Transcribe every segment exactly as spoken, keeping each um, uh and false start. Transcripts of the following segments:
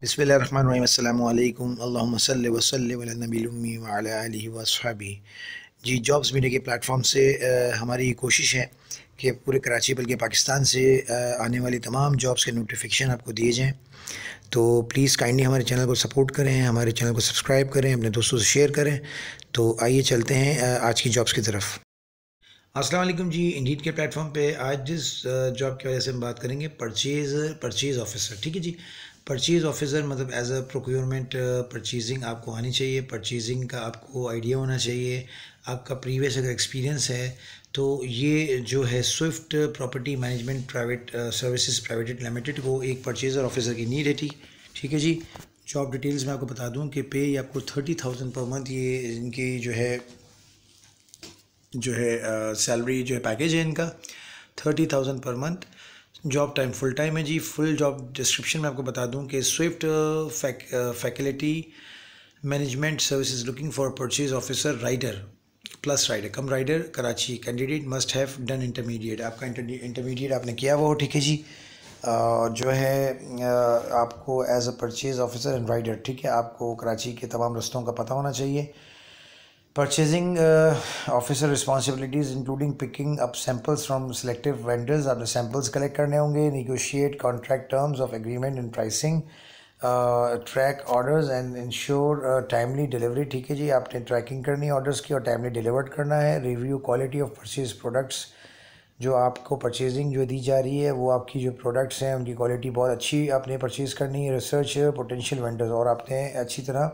बिस्मिल्लाहिर्रहमानिर्रहीम अस्सलामुअलैकुम अल्लाहुम्मा सल्लि व सल्लिम अला नबील उम्मी व अला आलिहि व अस्हाबिही। जी, जॉब्स मीडिया के प्लेटफॉर्म से अ, हमारी कोशिश है कि पूरे कराची बल्कि पाकिस्तान से अ, आने वाली तमाम जॉब्स के नोटिफिकेशन आपको दिए जाएँ। तो प्लीज़ काइंडली हमारे चैनल को सपोर्ट करें, हमारे चैनल को सब्सक्राइब करें, अपने दोस्तों से शेयर करें। तो आइए चलते हैं अ, आज की जॉब्स की तरफ। अस्सलाम वालेकुम जी, इंडीड के प्लेटफॉर्म पे आज जिस जॉब की वजह से हम बात करेंगे परचेज़ परचेज़ ऑफिसर। ठीक है जी, परचेज़ ऑफिसर मतलब एज अ प्रोक्योरमेंट परचेजिंग आपको आनी चाहिए, परचेजिंग का आपको आइडिया होना चाहिए, आपका प्रीवियस अगर एक्सपीरियंस है तो ये जो है Swift property management private services private limited को एक परचेज़र ऑफिसर की नीड है। ठीक ठीक है जी। जॉब डिटेल्स मैं आपको बता दूं कि पे आपको थर्टी थाउजेंड पर मंथ ये इनकी जो है जो है सैलरी जो है पैकेज है इनका thirty thousand per month. Job time full time है जी। फुल जॉब डिस्क्रिप्शन में आपको बता दूं कि Swift faculty management services looking for purchase officer rider plus rider cum rider Karachi candidate must have done intermediate. आपका इंटरमीडिएट आपने किया हुआ हो। ठीक है जी। uh, जो है uh, आपको as a purchase officer and rider, ठीक है, आपको कराची के तमाम रस्तों का पता होना चाहिए। Purchasing uh, officer responsibilities including picking up samples from selective vendors, आपने samples collect करने होंगे, negotiate contract terms of agreement and pricing, uh, track orders and ensure uh, timely delivery। ठीक है जी, आपने tracking करनी है orders की और timely delivered करना है। review quality of purchase products, जो आपको परचेजिंग जो दी जा रही है वो आपकी जो प्रोडक्ट्स हैं उनकी क्वालिटी बहुत अच्छी आपने परचेज़ करनी है। रिसर्च पोटेंशियल वेंडर्स, और आपने अच्छी तरह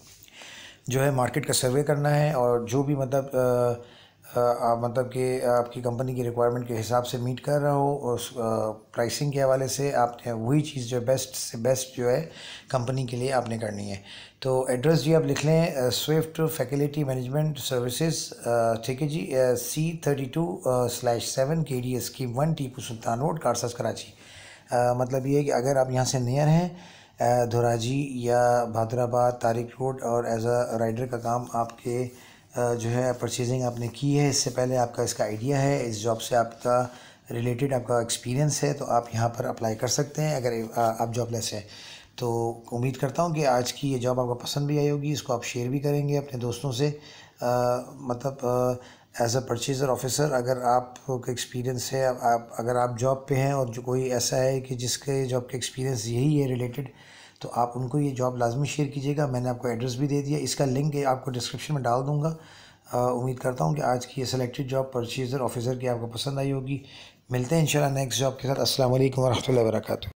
जो है मार्केट का सर्वे करना है और जो भी मतलब आ, आ, मतलब कि आपकी कंपनी की रिक्वायरमेंट के हिसाब से मीट कर रहा हो उस प्राइसिंग के हवाले से आपने वही चीज़ जो बेस्ट से बेस्ट जो है कंपनी के लिए आपने करनी है। तो एड्रेस जी आप लिख लें, स्विफ्ट फैकल्टी मैनेजमेंट सर्विसेज, ठीक है जी, C thirty two slash seven K D S scheme one Tipu Sultan road कारसस कराची। आ, मतलब ये है कि अगर आप यहाँ से नियर हैं धोराजी या भादराबाद तारिक रोड और एज अ राइडर का काम आपके जो है परचेजिंग आपने की है, इससे पहले आपका इसका आइडिया है, इस जॉब से आपका रिलेटेड आपका एक्सपीरियंस है, तो आप यहाँ पर अप्लाई कर सकते हैं अगर आप जॉबलेस हैं। तो उम्मीद करता हूँ कि आज की ये जॉब आपको पसंद भी आई होगी, इसको आप शेयर भी करेंगे अपने दोस्तों से। आ, मतलब एज अ परचेज़र ऑफिसर अगर आपको एक्सपीरियंस है, आप अगर आप जॉब पे हैं और जो कोई ऐसा है कि जिसके जॉब का एक्सपीरियंस यही है रिलेटेड, तो आप उनको ये जॉब लाजमी शेयर कीजिएगा। मैंने आपको एड्रेस भी दे दिया, इसका लिंक आपको डिस्क्रिप्शन में डाल दूँगा। उम्मीद करता हूँ कि आज की ये सेलेक्टेड जॉब परचेज़र ऑफिसर की आपको पसंद आई होगी। मिलते हैं इंशाल्लाह नेक्स्ट जॉब के साथ। अस्सलाम वालेकुम व रहमतुल्लाहि व बरकातुहू।